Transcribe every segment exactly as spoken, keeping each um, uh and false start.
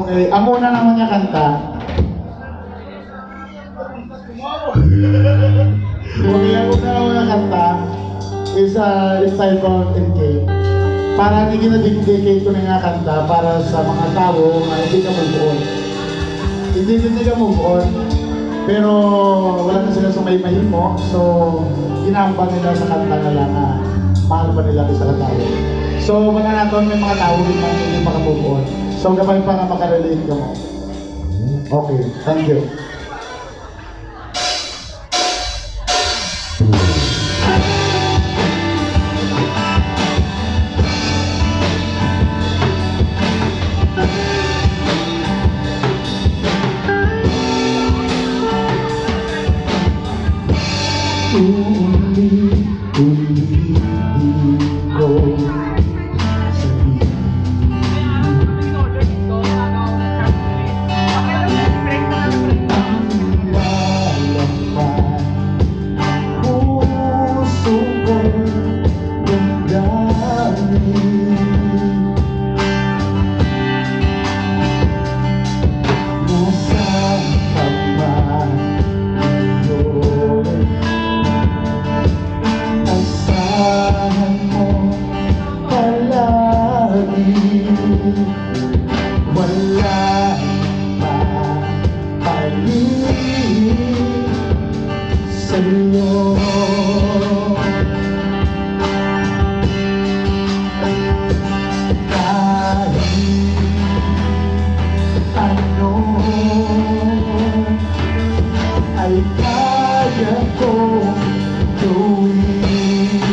Okay, ang una naman niya kanta. Okay, ang una naman niya kanta is uh, entitled M K. Para hindi ginadedicate ko na nga kanta para sa mga tao na hindi ka move on. Hindi hindi ka move on, pero wala na sila sumaymayin mo, so ginambang nila sa kanta na lang na mahal pa nila sa tao. So mga naton may mga tao din na hindi maka-move on. So gabay pa nga makarelate ka mo. Okay, thank you. Uli-ulitin ko wala pa palit sa'yo. Kahit ano ay kaya kong gawin.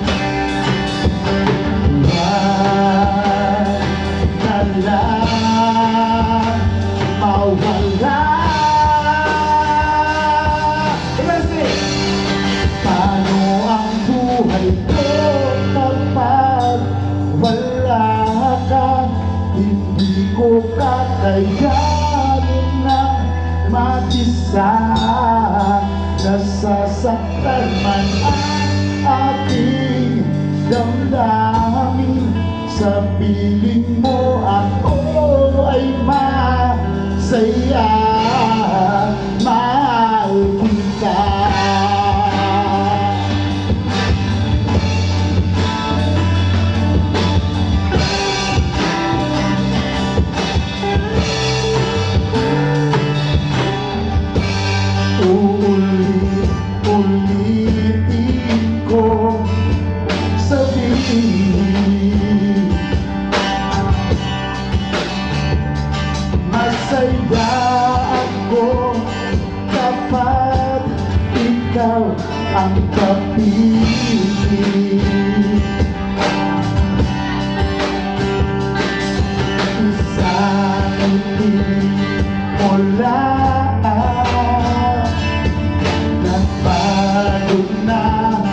Mawala. Paano ang buhay ko kapag wala ka? Hindi ko kakayanin na mag-isa. Nasasaktan man ang ating damdamin. Sa piling mo ako ay masaya, mahal kita. Ulit-ulitin ko sabihin, masaya ako kapag ikaw ang kapili. Isang ngiti mo lang, nagbago na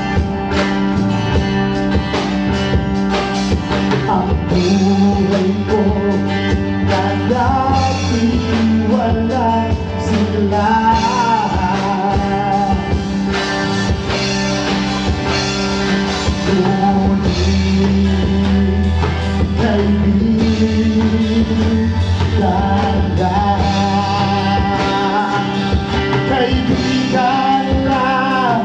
ang buhay ko. Dati wala sila. Ngunit kaibigan lang, kaibigan lang,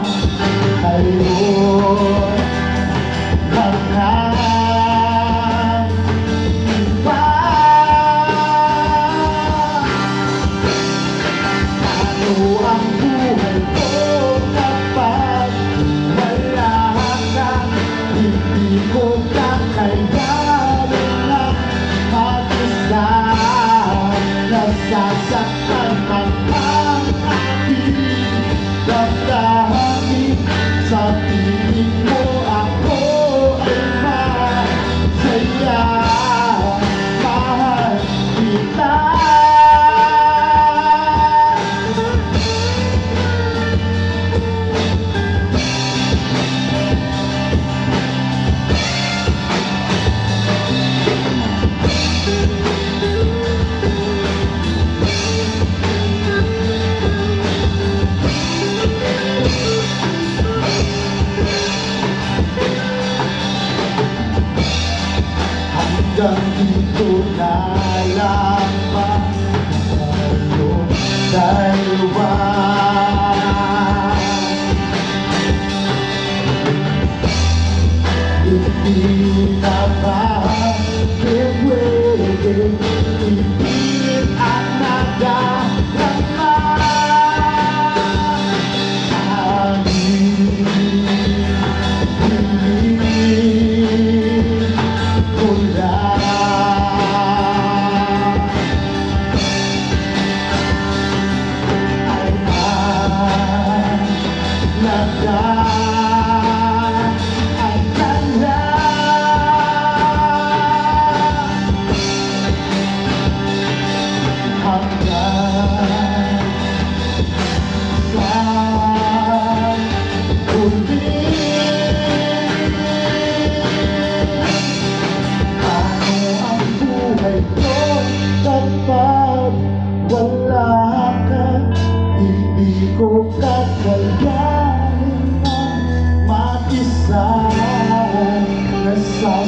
ayun hanggang ang buhay ko kapag wala ka. Hindi ko kakayanin na mag-isa. Nasasaktan man ang aking damdamin. Sa piling mo ako ay masaya, mahal kita. Hanggang dito na lang ba?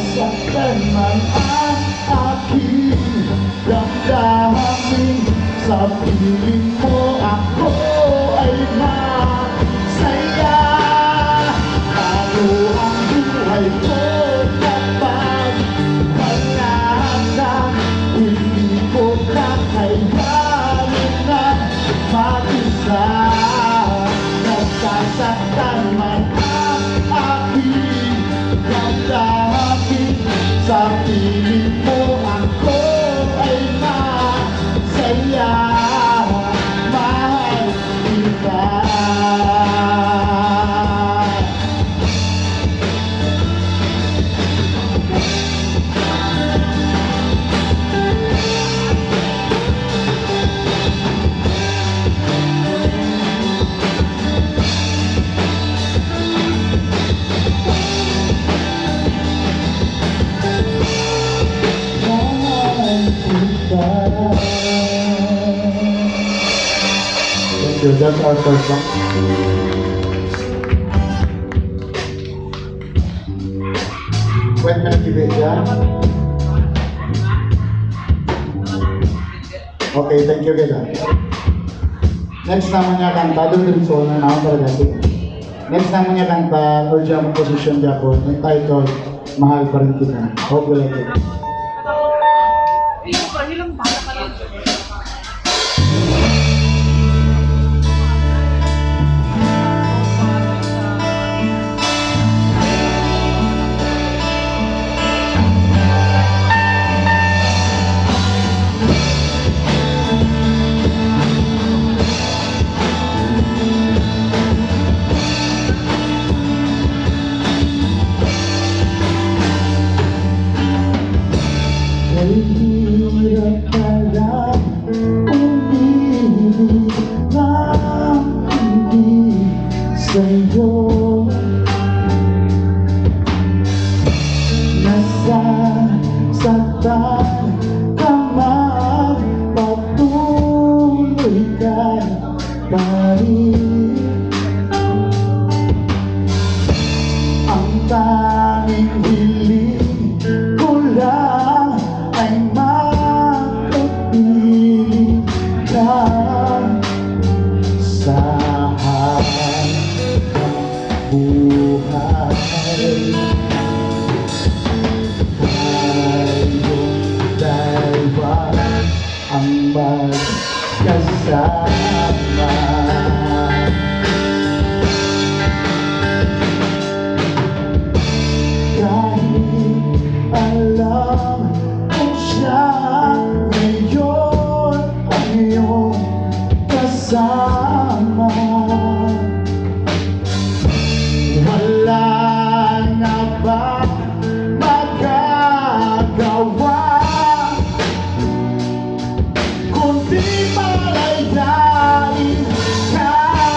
Nasaktan man ang aking damdamin, sa piling mo ako ay masaya. Lalo ang buhay ko kapag wala ka, hindi ko kakayanin na mag-isa. Nasasaktan man ang aking damdamin, sa piling mo ako ay masaya. Mahal kita. Thank you. That's our first song. When can I give it, yeah? Okay, thank you, Geda. Next naman niya kanta, doon din so na naman talaga siya. Next naman niya kanta, or jam position niya po, entitled, Mahal Pa Rin Kita. Hope you like it. Hirap pala umibig ng hindi sa'yo. Nasasaktan ka man, patuloy ka pa rin. Ang tanging hiling ko lang ay makapiling ka sa habang buhay. Tayong dalawa ang magkasama. Kahit alam ko siya ngayon ang iyong kasama, wala na ba magagawa kundi malayain ka.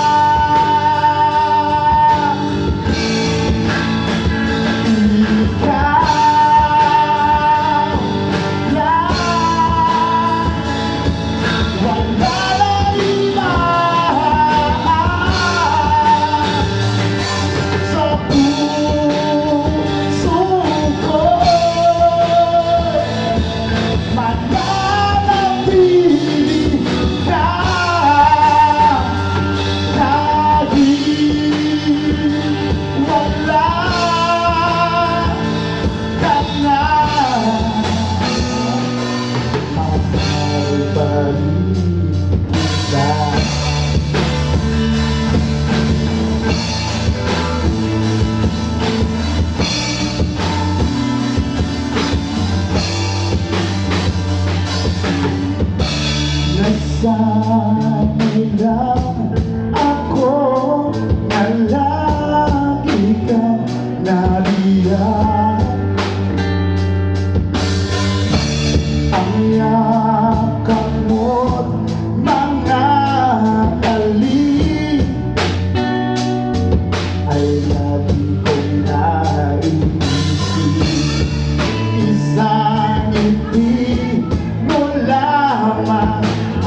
Nasanay lang ako na lagi kang nariyan. Ang yakap mo't mga alin ay lagi kong naiisip. Isang ngiti mo lamang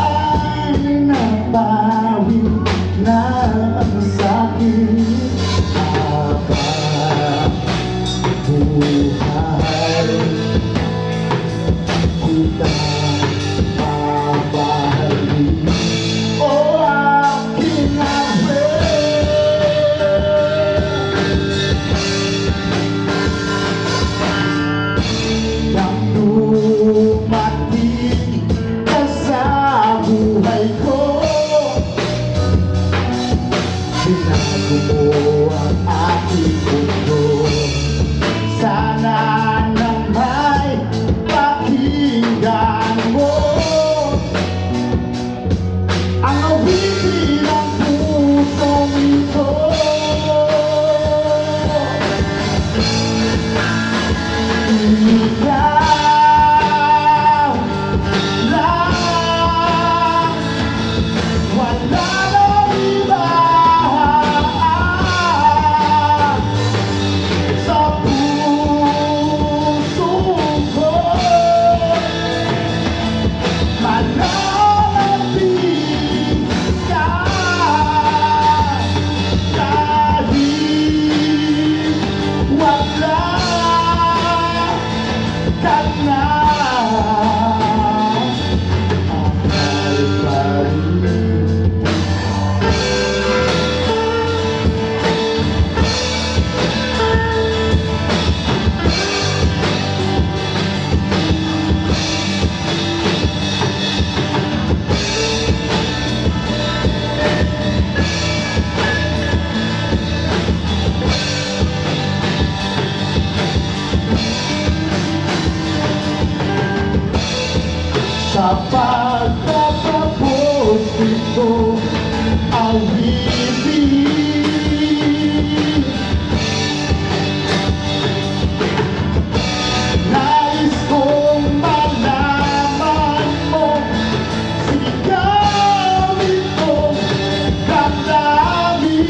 nabawi na ang sakit habang buhay. kapag tatapos ito awitin. Nais kong malaman mo, sigawin mo damdamin.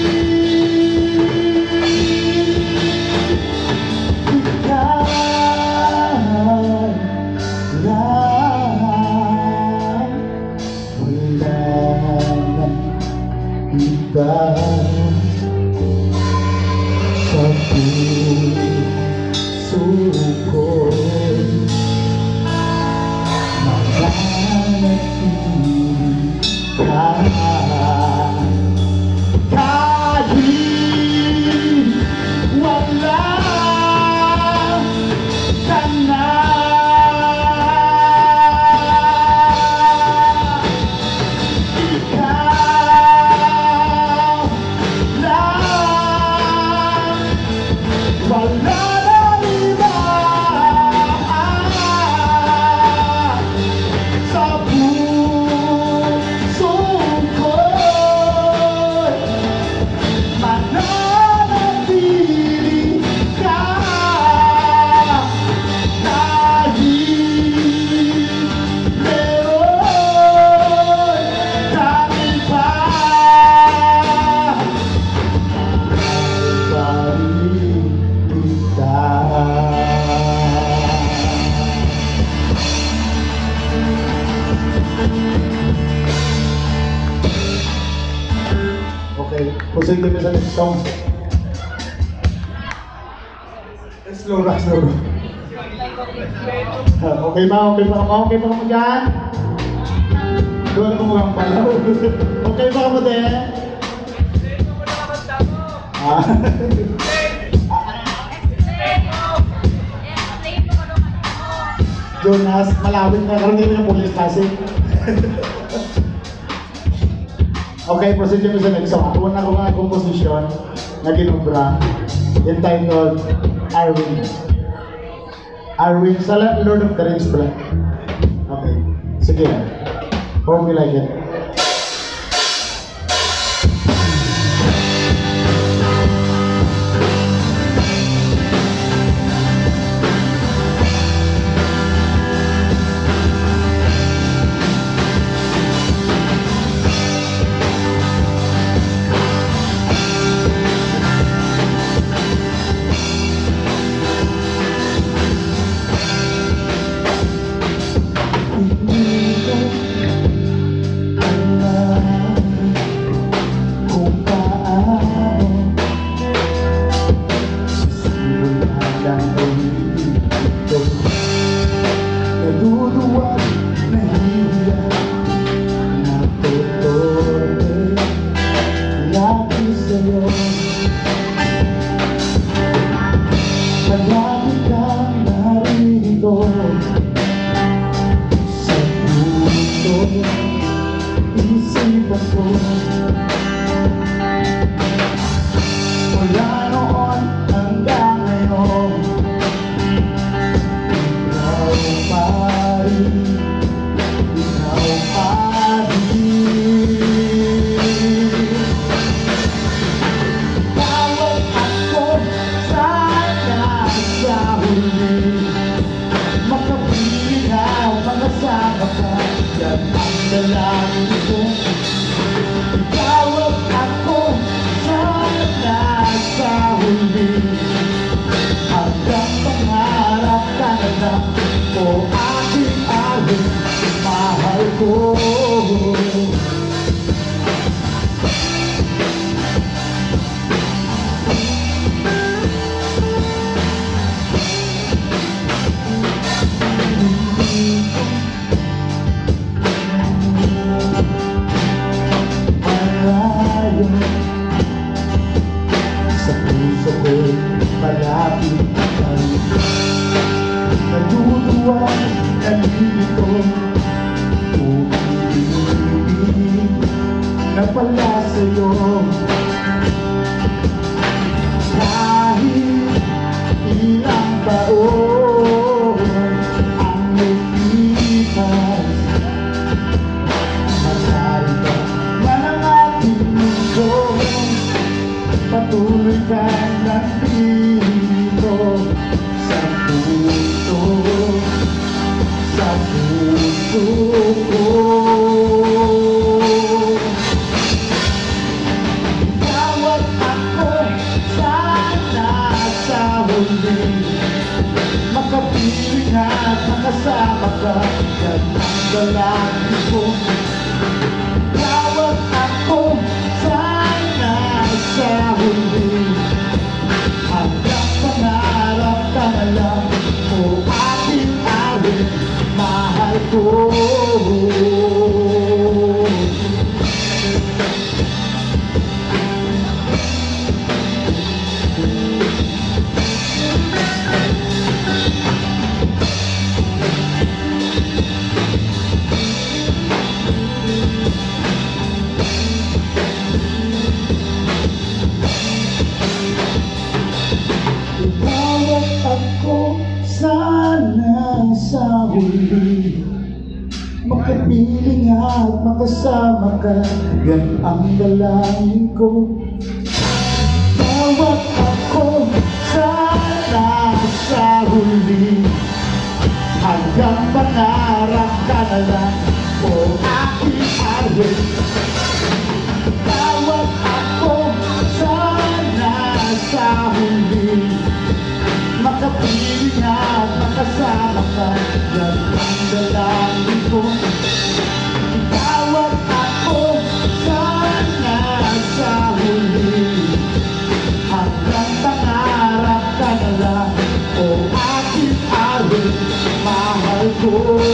Ikaw lang, wala nang iba sa puso ko'y mananatili ka. Kahit wala ka na, ikaw lang, wala nang iba sa puso ko'y mananatili ka. Kahit meron kang iba, pa rin kita. Okay, proceed kami sa next song. Slow rock, slow rock. Okay ba? Okay ba? Okay ba mo dyan? Doon mo mukhang palaw. Okay ba mo din? Ah. Jonas, malawin na karoon din yung police kasi. Okay, proceed kami sa next song. Una ko mga komposisyon na ginubra entitled Arwen. Arwen sa Lord of the Rings pala. Okay, sige. Hope you like it. Naduduwag, nahihiya, natutuloy lagi sa'yo. Marami kang narito sa puso, isipan ko. Mula noon hanggang ngayon, ikaw pa rin, ikaw pa rin. Tawag ako sana sa huli, makapinaw, makasama ka, yan ang dalangin ko. Tawag ako sana sa huli, hanggang pangarap ka na lang, o aking aking mahal ko. Malayo sa puso ko, malapit ka rin. Naduduwag, nandito, umiibig na pala sa'yo. Kahit ilang taon ang lumipas, Makapiling at makasama ka, yan ang dalangin ko. Tawag ako sana sa huli, hanggang pangarap ka na lang, o aking awit, mahal ko. Sana sa huli, makapiling at makasama ka, yan ang dalangin ko. Tawag ako sana sa huli, hanggang pangarap ka na lang, o aking awit. Tawag ako sana sa huli, makapiling at makasama ka, yan ang dalangin ko. Tawag ako sana sa huli, hanggang pangarap ka na lang, o aking awit, mahal ko.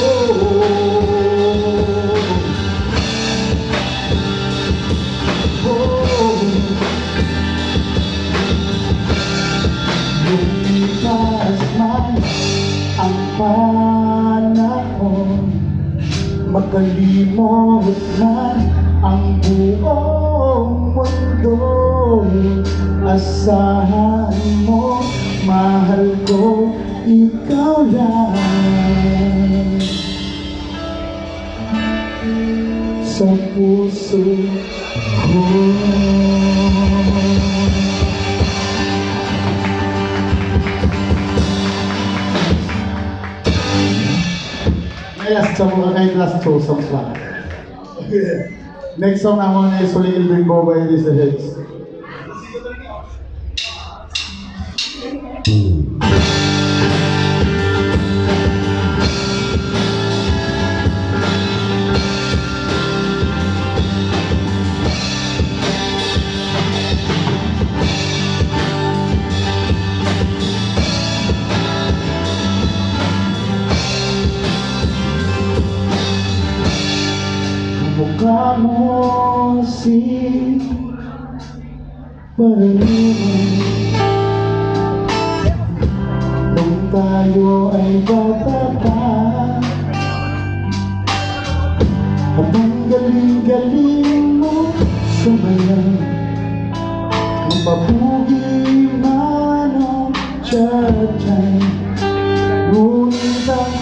Lumipas man ang panahon, makalimot man ang buong mundo, asahan mo, mahal ko, ikaw lang. Sa puso ko. Last song, kahit last two songs lang. Okay. Next song naman ay Suling Ilbing Bo by Lisa Hicks. Mukha mo si Pariman, nung tayo ay bata pa, at ang galing-galing mo sa bayan, ang mabugi man ang tiyatyan, ngunit ang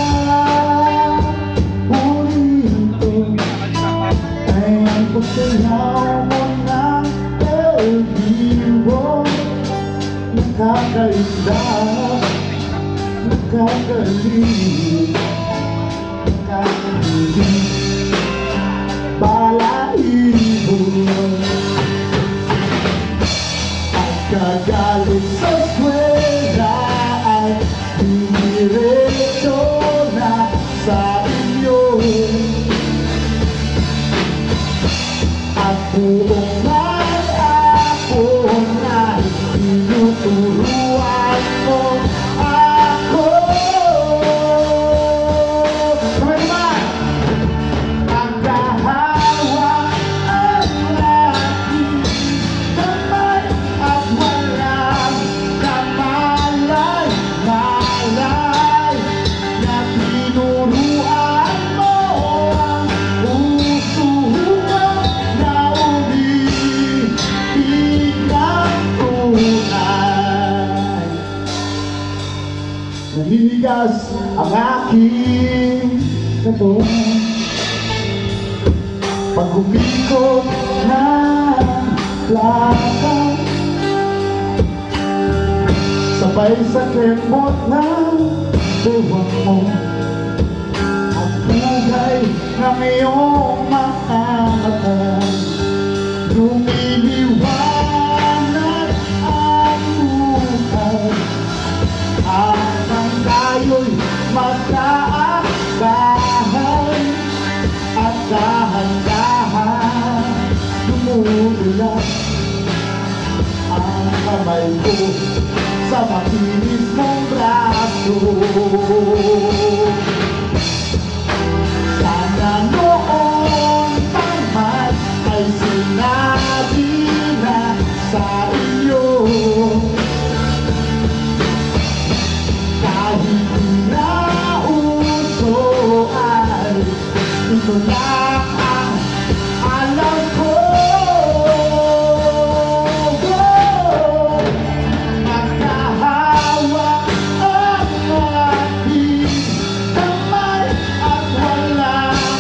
pagsayaw mo ng El Vivo, nakakainda, nakakalimit, nakakalimit, balaibo. At kagalit sa eskwela ay diniretso na sa inyo, at buong maghapon ay tinuturuan mo ako. Sabay naman! Ang kahawa at lagi, kamay at walang kamalay, malay, na tinuruan mo ang puso ko. Naninigas ang aking katawan pag humikot ng plaka, sabay sa kemot ng bewang mo, at bugay ng iyong mga mata, lumiliwanag ang buhay. Ang magkaakbahan at dahan-dahan lumululas ang kamay ko sa makinis mong braso. Sana noon paman ay sinabi na sa iyo, kahit pinauso ay ito lang ang alam ko. Magkahawak ang aking kamay at walang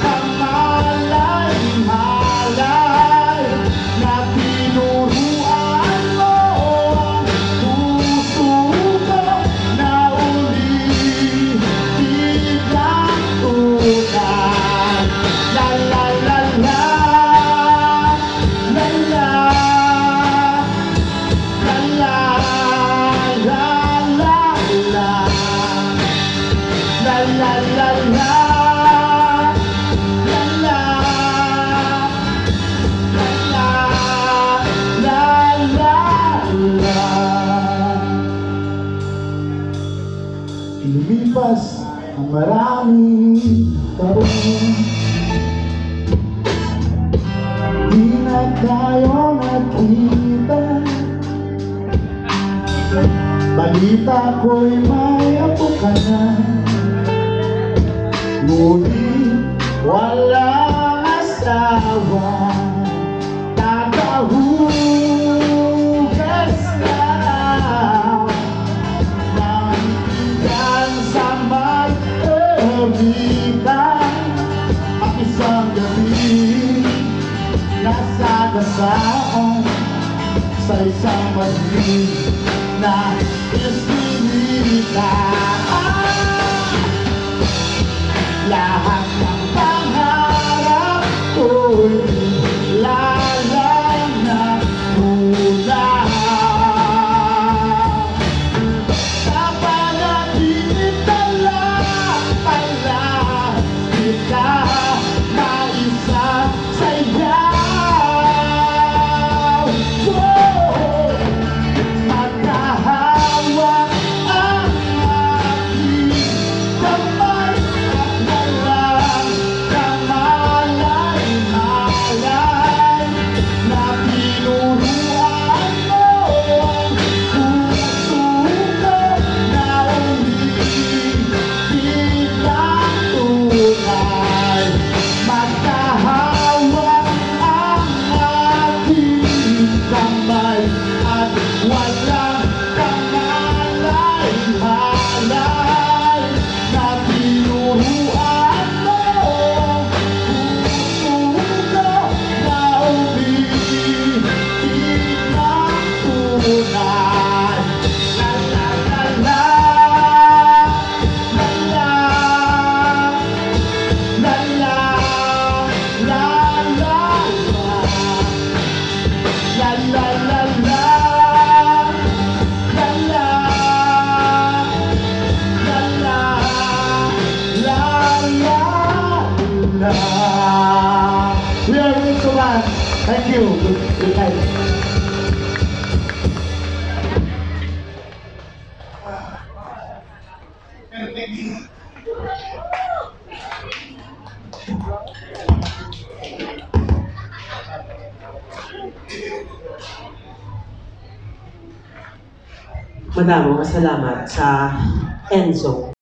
kamalay-malay na tinuruan mo ang puso ko na uli biglang tunay. La la la la, la la, la la, la la la, la la la la, la la, la la, la la. Lumipas ang maraming taon, di na tayo nakita. Balita ko'y may apo ka na, ngunit walang asawa. Tagahugas ka ng pinggan sa may ermita, at isang gabi nasagasaan sa isang madilim na ispirita. Lahat ng pangarap ko'y lalang na mula sa panaginip. Tala, tala, kita maisa sayaw. Whoa! Magkahawak ang aking kamay at walang kamalay-malay na tinuruan mo ang puso ko na uli biglang tunay. Magkahawak ang aking kamay at walang kamalay-malay na tinuruan mo ang puso ko na uli biglang tunay. La la la la, la la, la la, la la la, la la la la, la la, la la, la la la. We are going to land. Thank you. Good, good night. Madamong salamat sa Enzo.